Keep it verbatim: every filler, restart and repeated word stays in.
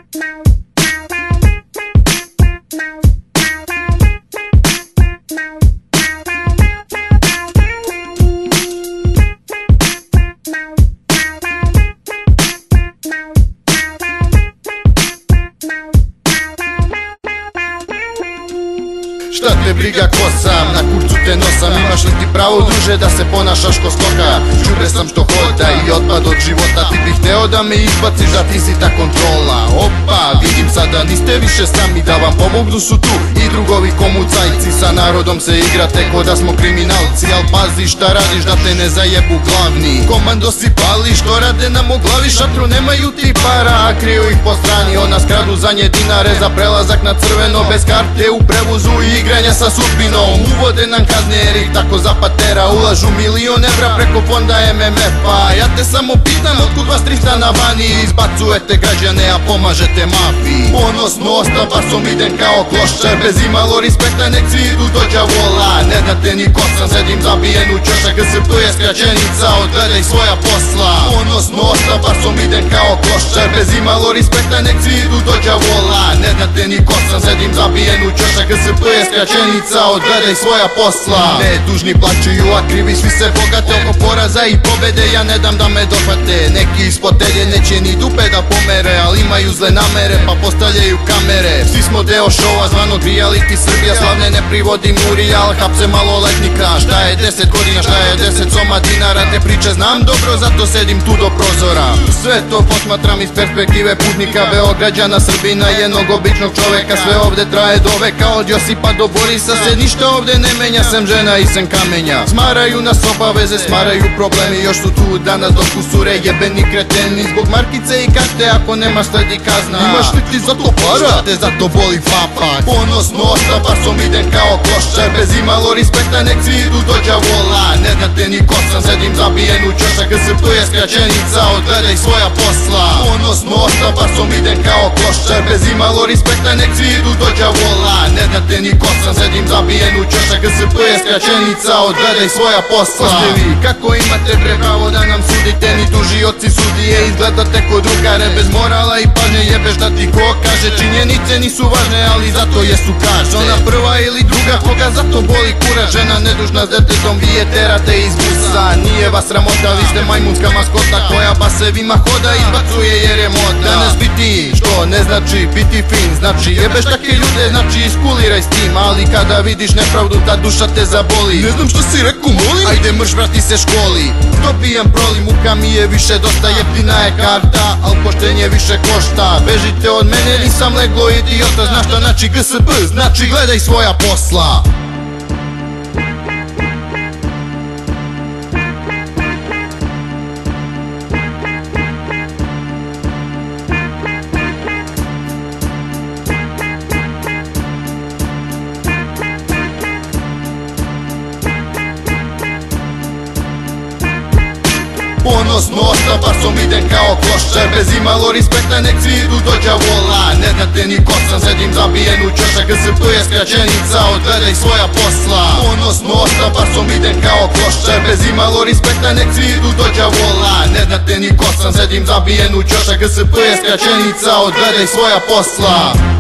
Šta te briga ko sam, na kurcu te nosam. Imaš li ti pravo druže da se ponašaš ko stoka? Čure sam što hoda i otpad od života. Ti bih hteo da me izbaciš, da ti si ta kontrola. Opa, vidim sada niste više sami, da vam pomognu su tu i drugovi komucajci. Sa narodom se igrate ko da smo kriminalci, al pazi šta radiš da te ne zajebu glavni. Komando si pali, što rade nam u glavi, šatru nemaju ti para, a kriju ih po strani. Ona skradu za nje dinare za prelazak na crveno, bez karte u prevozu i igranja sa sudbinom. Uvode nam kazne jer ih tako zapatera, ulažu milion evra preko fonda M M F-a. Ja te samo pitam otkud vas trista na vani, izbacujete građane a pomažete mafiji. Ponosno ostam pasom idem kao kloščar, bez imalo respekta nek svi idu do đavola. Ne znate ni ko sam, sedim zabijen u ćošak, G S P je skraćenica od gledaj svoja posla. Ponosno ostam pasom idem kao kloščar, bez imalo respekta nek svi idu do đavola. Ne znate ni ko sam, sedim zabijen u ćošak, G S P je skraćenica od gledaj svoja posla. Ne dužni plaćuju, a krivi svi se bogate. Oko poraza i pobede ja ne dam da me dohvate. Neki iz fotelje neće ni dupe da pomere, ali imaju zle namere pa postavljaju kamere. Svi smo deo šova zvanog reality Srbija, slavne ne privodim u real, hapse maloletnika. Šta je deset godina, šta je deset soma dinara, te priče znam dobro, zato sedim tu do prozora. Sve to posmatram iz perspektive putnika, Beograđana, Srbina, jednog običnog čoveka. Sve ovde traje do veka, od Josipa do Borisa se ništa ovde ne menja, sem žena i sem kamenja. Smaraju nas obaveze, smaraju problemi, još su tu danas dok usure jebeni kreteni. Zbog markice i karte ako nemaš sledi kazna. Imaš li ti za to para? Šta te za to boli fapa? Ponosno ostam pasom idem kao kloščar, bez imalo respekta nek svi idu do đavola. Ne znate ni ko sam, sedim zabijen u ćošak, G S P je skraćenica od gledaj svoja posla. Ponosno ostam pasom idem kao kloščar, bez imalo respekta nek svi idu do đavola. Ne znate ni ko sam, sedim zabijen u ćošak, G S P je skraćenica od gledaj svoja posla. Ste vi, kako imate bre pravo da nam sudite, ni tužioci sudije izgledate ko drugare, bez morala i pažnje jebeš da ti ko kaže. Činjenice nisu važne, ali zato jesu kaže. Ona prva ili druga, koga zato boli kura. Žena nedužna s detetom, vi je terate iz busa. Nije vas sramota, vi ste majmunska maskota koja basevima hoda izbacuje jer je moda. Danas biti, što ne znači biti fin, znači jebeš takve ljude, znači iskuliraj s tim. Ali kada vidiš nepravdu, ta duša te zaboli. Ne znam što si rekao, molim? Ajde mrš, vrati se školi. Dobijem proli, muka mi je više dosta, jeftina je karta, al poštenje više košta. Bežite od mene, nisam leglo idiota. Znaš šta znači G S P, znači gledaj svoja posla. Ponosno ostam pasom idem kao kloščar, bez imalo respekta nek svi idu do đavola. Ne znate ni ko sam, sedim zabijen u ćošak, G S P je skraćenica od gledaj svoja posla. Ponosno ostam pasom idem kao kloščar, bez imalo respekta nek svi idu do đavola. Ne znate ni ko sam, sedim zabijen u ćošak, G S P je skraćenica od gledaj svoja posla.